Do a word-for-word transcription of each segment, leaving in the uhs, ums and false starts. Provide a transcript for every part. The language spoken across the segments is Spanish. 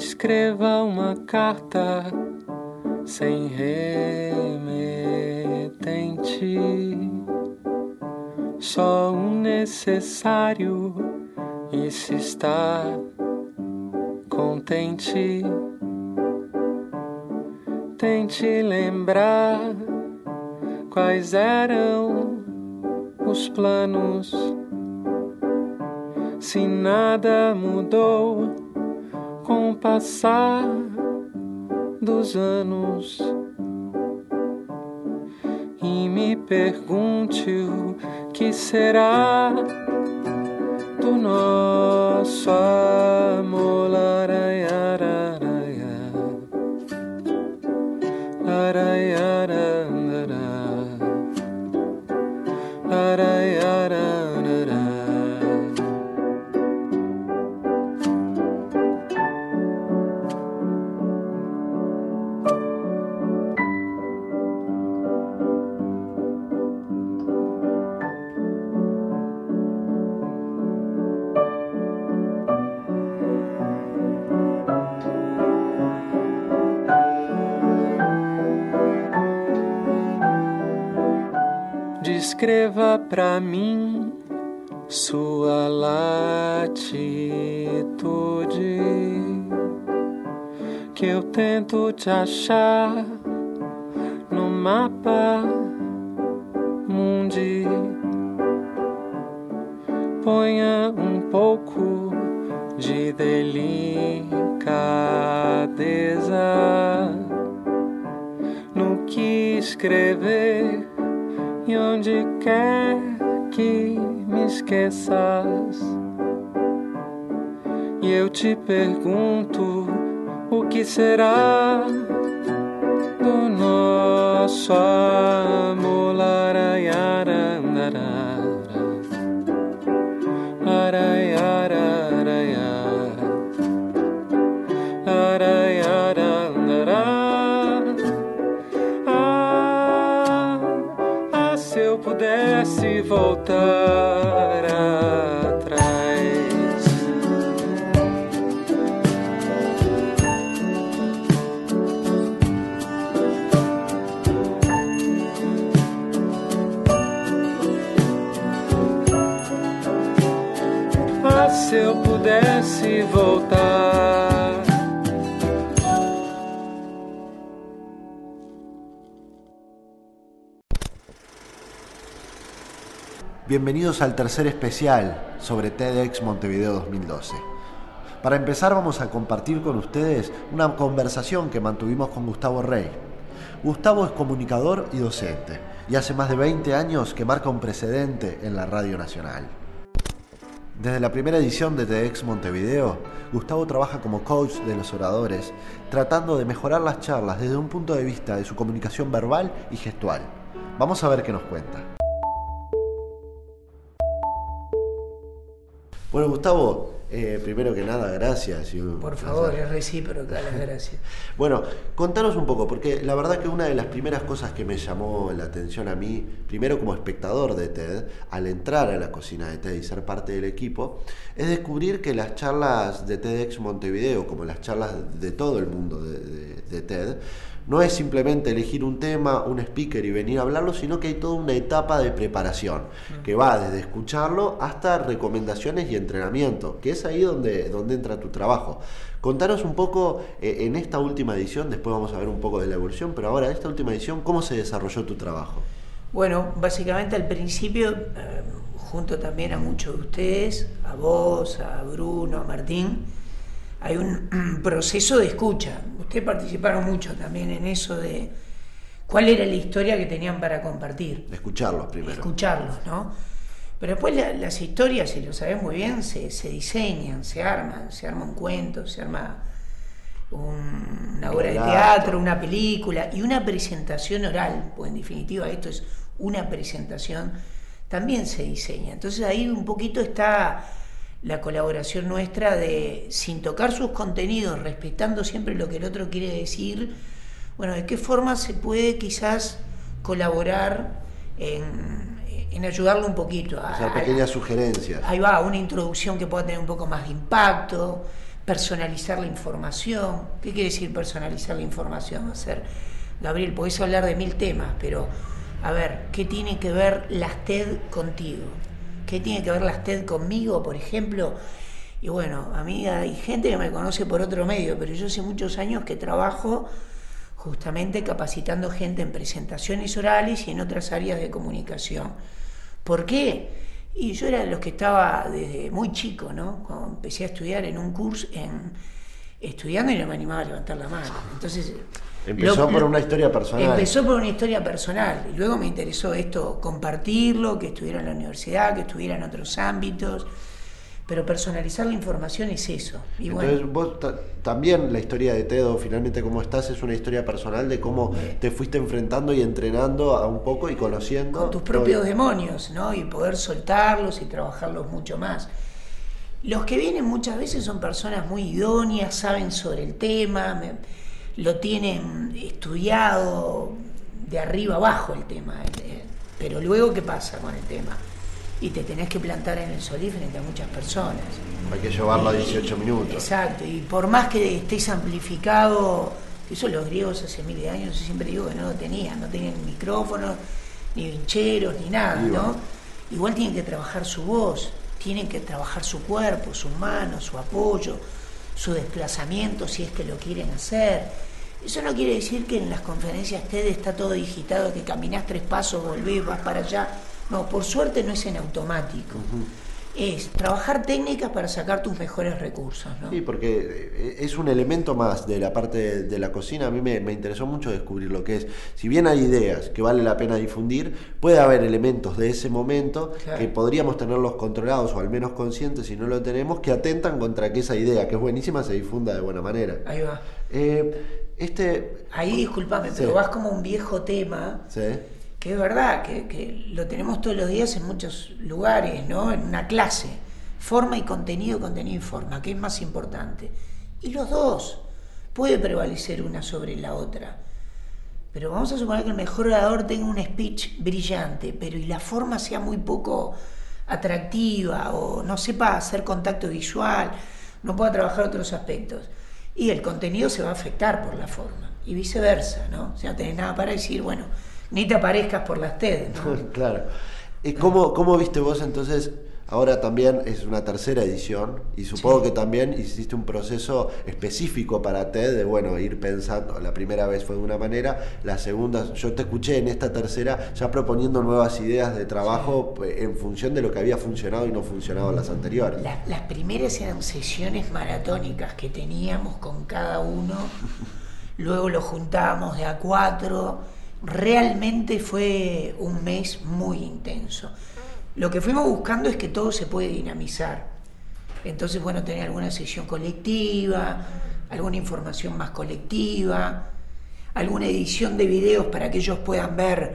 escreva uma carta sem remetente, só o necessário e se está contente. Tente lembrar quais eram os planos, se nada mudou com o passar dos anos. E me pergunte o que será do nosso amor. Laraiara, laraiara, laraiara. Descreva pra mim sua latitude, que eu tento te achar no mapa mundi. Ponha um pouco de delicadeza no que escrever. E onde quer que me esqueças, e eu te pergunto o que será do nosso amor. Laraiara, laraiara, laraiara. Se eu pudesse voltar atrás, ah, se eu pudesse voltar. Bienvenidos al tercer especial sobre TEDx Montevideo dos mil doce. Para empezar vamos a compartir con ustedes una conversación que mantuvimos con Gustavo Rey. Gustavo es comunicador y docente, y hace más de veinte años que marca un precedente en la Radio Nacional. Desde la primera edición de TEDx Montevideo, Gustavo trabaja como coach de los oradores, tratando de mejorar las charlas desde un punto de vista de su comunicación verbal y gestual. Vamos a ver qué nos cuenta. Bueno, Gustavo, eh, primero que nada, gracias. Por favor, es recíproca las gracias. Bueno, contanos un poco, porque la verdad que una de las primeras cosas que me llamó la atención a mí, primero como espectador de TED, al entrar a la cocina de TED y ser parte del equipo, es descubrir que las charlas de TEDx Montevideo, como las charlas de todo el mundo de, de, de TED, no es simplemente elegir un tema, un speaker y venir a hablarlo, sino que hay toda una etapa de preparación que va desde escucharlo hasta recomendaciones y entrenamiento, que es ahí donde, donde entra tu trabajo. Contanos un poco eh, en esta última edición, después vamos a ver un poco de la evolución, pero ahora en esta última edición, ¿cómo se desarrolló tu trabajo? Bueno, básicamente al principio, eh, junto también a muchos de ustedes, a vos, a Bruno, a Martín, hay un proceso de escucha. Ustedes participaron mucho también en eso de cuál era la historia que tenían para compartir. Escucharlos primero. Escucharlos, ¿no? Pero después la, las historias, si lo sabés muy bien, se, se diseñan, se arman, se arma un cuento, se arma un, una obra de teatro, una película y una presentación oral, pues en definitiva esto es una presentación, también se diseña. Entonces ahí un poquito está la colaboración nuestra de, sin tocar sus contenidos, respetando siempre lo que el otro quiere decir, bueno, de qué forma se puede quizás colaborar en, en ayudarlo un poquito. A, o sea, pequeñas a, sugerencias. Ahí va, una introducción que pueda tener un poco más de impacto, personalizar la información. ¿Qué quiere decir personalizar la información? Hacer, Gabriel, podés hablar de mil temas, pero a ver, ¿qué tiene que ver las TED contigo? ¿Qué tiene que ver las TED conmigo, por ejemplo? Y bueno, a mí hay gente que me conoce por otro medio, pero yo hace muchos años que trabajo justamente capacitando gente en presentaciones orales y en otras áreas de comunicación. ¿Por qué? Y yo era de los que estaba desde muy chico, ¿no? Cuando empecé a estudiar en un curso, en, estudiando y no me animaba a levantar la mano. Entonces, empezó lo, por una historia personal. Empezó por una historia personal. Y luego me interesó esto, compartirlo, que estuviera en la universidad, que estuviera en otros ámbitos. Pero personalizar la información es eso. Y entonces bueno, vos ta- también la historia de TED, o finalmente cómo estás, es una historia personal de cómo eh, te fuiste enfrentando y entrenando a un poco y conociendo con tus propios todo. demonios, ¿no? Y poder soltarlos y trabajarlos mucho más. Los que vienen muchas veces son personas muy idóneas, saben sobre el tema, me, lo tienen estudiado de arriba abajo el tema, eh, pero luego ¿qué pasa con el tema? Y te tenés que plantar en el solí frente a muchas personas. Hay que llevarlo a dieciocho minutos. Exacto, y por más que estés amplificado, eso los griegos hace miles de años, yo siempre digo que no lo tenían, no tenían micrófonos, ni vincheros, ni nada, Igual. ¿no? Igual tienen que trabajar su voz, tienen que trabajar su cuerpo, sus manos, su apoyo, su desplazamiento, si es que lo quieren hacer. Eso no quiere decir que en las conferencias TED está todo digitado, que caminás tres pasos, volvés, vas para allá. No, por suerte no es en automático. Uh-huh. Es trabajar técnicas para sacar tus mejores recursos, ¿no? Sí, porque es un elemento más de la parte de, de la cocina. A mí me, me interesó mucho descubrir lo que es. Si bien hay ideas que vale la pena difundir, puede haber elementos de ese momento claro. que podríamos tenerlos controlados o al menos conscientes si no lo tenemos, que atentan contra que esa idea, que es buenísima, se difunda de buena manera. Ahí va. Eh, este... Ahí, discúlpame, sí. pero vas como un viejo tema... Sí. Que es verdad, que, que lo tenemos todos los días en muchos lugares, ¿no? En una clase. Forma y contenido, contenido y forma, ¿qué es más importante? Y los dos. Puede prevalecer una sobre la otra. Pero vamos a suponer que el mejor orador tenga un speech brillante, pero y la forma sea muy poco atractiva, o no sepa hacer contacto visual, no pueda trabajar otros aspectos. Y el contenido se va a afectar por la forma. Y viceversa, ¿no? O sea, no tenés nada para decir, bueno... Ni te aparezcas por las TED, ¿no? Claro. ¿Cómo, ¿Cómo viste vos entonces? Ahora también es una tercera edición y supongo sí. que también hiciste un proceso específico para TED de, bueno, ir pensando. La primera vez fue de una manera, la segunda, yo te escuché en esta tercera ya proponiendo nuevas ideas de trabajo sí. en función de lo que había funcionado y no funcionado en las anteriores. La, las primeras eran sesiones maratónicas que teníamos con cada uno, luego lo juntábamos de a cuatro. Realmente fue un mes muy intenso. Lo que fuimos buscando es que todo se puede dinamizar. Entonces, bueno, tener alguna sesión colectiva, alguna información más colectiva, alguna edición de videos para que ellos puedan ver,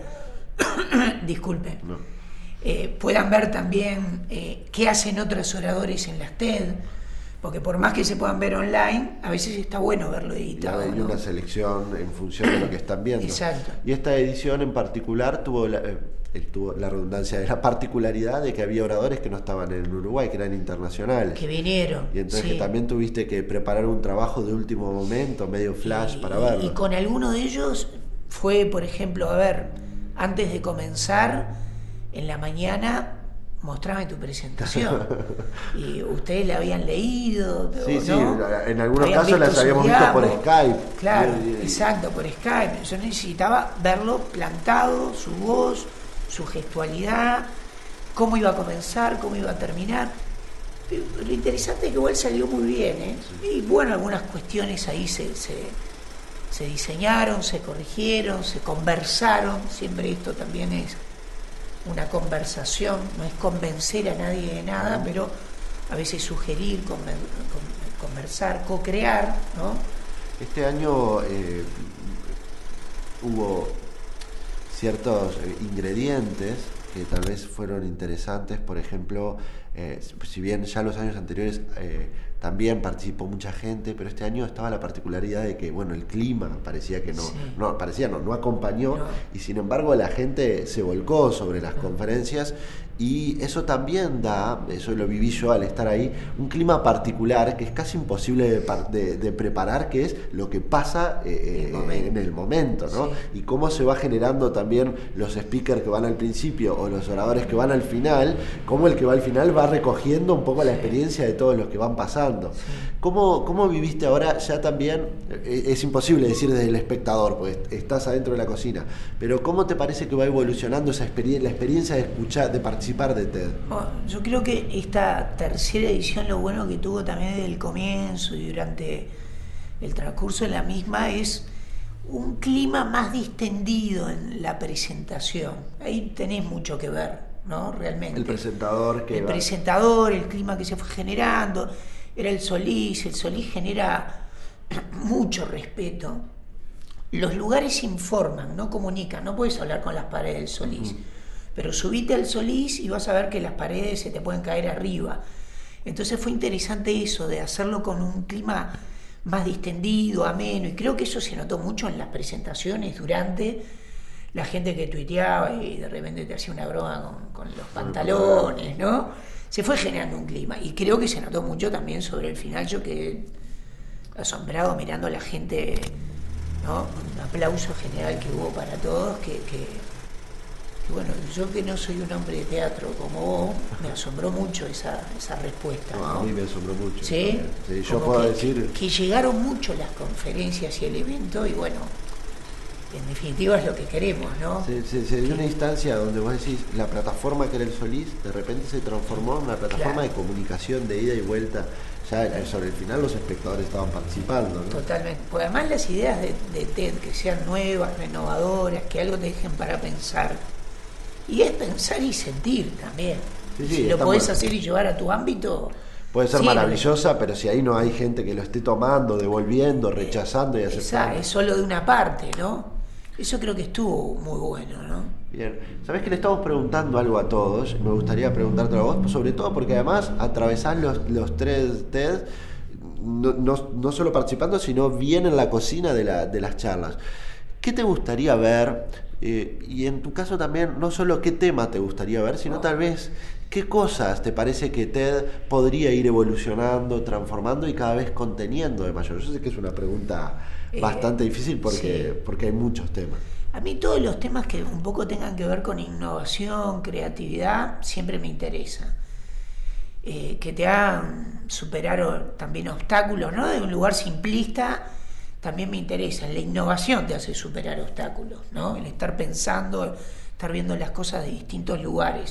disculpen, no. eh, puedan ver también eh, qué hacen otros oradores en las TED. Porque por más que se puedan ver online, a veces está bueno verlo editado. Hay ¿no? una selección en función de lo que están viendo. Exacto. Y esta edición en particular tuvo la, eh, tuvo la redundancia de la particularidad de que había oradores que no estaban en Uruguay, que eran internacionales. Que vinieron. Y entonces sí. que también tuviste que preparar un trabajo de último momento, medio flash, y, para verlo. Y con alguno de ellos fue, por ejemplo, a ver, antes de comenzar, en la mañana... mostrame tu presentación. Y ustedes la habían leído, sí, ¿no? sí, en algunos casos las habíamos visto por Skype. Claro, y, y, exacto, por Skype. Yo necesitaba verlo plantado, su voz, su gestualidad, cómo iba a comenzar, cómo iba a terminar. Pero lo interesante es que igual salió muy bien, ¿eh? Sí. Y bueno, algunas cuestiones ahí se, se, se diseñaron, se corrigieron, se conversaron. Siempre esto también es una conversación, no es convencer a nadie de nada, pero a veces sugerir, conversar, co-crear, ¿no? Este año eh, hubo ciertos ingredientes que tal vez fueron interesantes, por ejemplo, eh, si bien ya los años anteriores eh, también participó mucha gente, pero este año estaba la particularidad de que, bueno, el clima parecía que no, Sí. no parecía no, no acompañó, No. y sin embargo la gente se volcó sobre las conferencias, y eso también da, eso lo viví yo al estar ahí, un clima particular que es casi imposible de, par- de- de preparar, que es lo que pasa eh, El momento. en el momento, ¿no? Sí. Y cómo se va generando también los speakers que van al principio o los oradores que van al final, cómo el que va al final va recogiendo un poco la Sí. experiencia de todos los que van pasando. Sí. ¿Cómo, cómo viviste ahora ya también? eh, Es imposible decir desde el espectador, pues estás adentro de la cocina, pero ¿cómo te parece que va evolucionando esa experiencia, la experiencia de escuchar, de participar de TED? Bueno, yo creo que esta tercera edición, lo bueno que tuvo también desde el comienzo y durante el transcurso de la misma, es un clima más distendido en la presentación. Ahí tenés mucho que ver, ¿no? Realmente. El presentador que El va- presentador, el clima que se fue generando, era el Solís, el Solís genera mucho respeto. Los lugares informan, no comunican, no puedes hablar con las paredes del Solís. Uh-huh. Pero subite al Solís y vas a ver que las paredes se te pueden caer arriba. Entonces fue interesante eso, de hacerlo con un clima más distendido, ameno, y creo que eso se notó mucho en las presentaciones durante la gente que tuiteaba y de repente te hacía una broma con, con los pantalones, ¿no? Se fue generando un clima, y creo que se notó mucho también sobre el final. Yo quedé asombrado mirando a la gente, ¿no? Un aplauso general que hubo para todos, que... que bueno, yo que no soy un hombre de teatro como vos, me asombró mucho esa, esa respuesta. No, ¿no? a mí me asombró mucho. Sí, sí yo como puedo que, decir... que llegaron mucho las conferencias y el evento, y bueno, en definitiva es lo que queremos, ¿no? Se, se, se dio una instancia donde vos decís, la plataforma que era el Solís, de repente se transformó en una plataforma Claro. de comunicación, de ida y vuelta. Ya sobre el final los espectadores estaban participando, ¿no? Totalmente. Pues además las ideas de, de TED, que sean nuevas, renovadoras, que algo te dejen para pensar. Y es pensar y sentir también. Sí, sí, si lo está podés bueno. hacer y llevar a tu ámbito... Puede ser sí, maravillosa, pero si ahí no hay gente que lo esté tomando, devolviendo, rechazando y esa aceptando. es solo de una parte, ¿no? Eso creo que estuvo muy bueno, ¿no? Bien, sabés que le estamos preguntando algo a todos, me gustaría preguntarte a vos, sobre todo porque además atravesás los, los tres TED, no, no, no solo participando, sino bien en la cocina de, la, de las charlas. ¿Qué te gustaría ver? Eh, y en tu caso también, no solo qué tema te gustaría ver, sino tal vez qué cosas te parece que TED podría ir evolucionando, transformando y cada vez conteniendo de mayor. Yo sé que es una pregunta Eh, bastante difícil porque, sí. porque hay muchos temas. A mí todos los temas que un poco tengan que ver con innovación, creatividad, siempre me interesa. Eh, que te hagan superar o, también obstáculos, ¿no? De un lugar simplista también me interesa. La innovación te hace superar obstáculos, ¿no? El estar pensando, estar viendo las cosas de distintos lugares.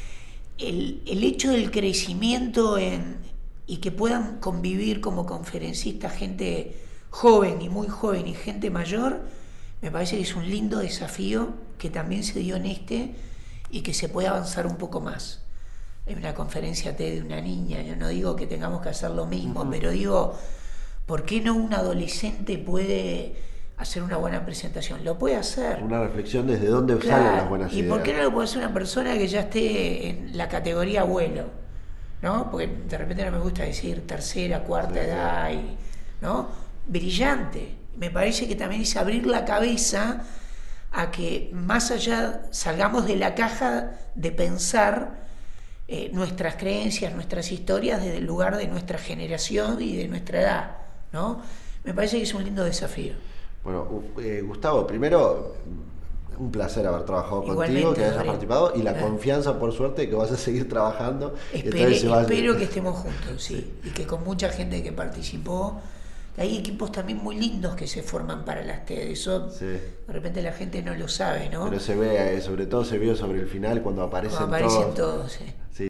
El, el hecho del crecimiento en, y que puedan convivir como conferencistas gente joven y muy joven y gente mayor, me parece que es un lindo desafío que también se dio en este y que se puede avanzar un poco más. En una conferencia TED de una niña, yo no digo que tengamos que hacer lo mismo, uh-huh. pero digo, ¿por qué no un adolescente puede hacer una buena presentación? Lo puede hacer. Una reflexión desde dónde claro. salen las buenas ¿Y ideas. por qué no lo puede hacer una persona que ya esté en la categoría abuelo? ¿No? Porque de repente no me gusta decir tercera, cuarta sí, edad, y, ¿no? Brillante. Me parece que también es abrir la cabeza a que más allá salgamos de la caja de pensar eh, nuestras creencias, nuestras historias desde el lugar de nuestra generación y de nuestra edad, ¿no? Me parece que es un lindo desafío. Bueno, eh, Gustavo, primero un placer haber trabajado Igualmente, contigo, que hayas Gabriel. participado y la Claro. confianza, por suerte, que vas a seguir trabajando. Espere, se va a... espero que estemos juntos, sí. sí, y que con mucha gente que participó. Hay equipos también muy lindos que se forman para las TED, eso sí. De repente la gente no lo sabe, ¿no? Pero se ve, sobre todo se vio sobre el final cuando aparecen, cuando aparecen todos. todos sí. Sí.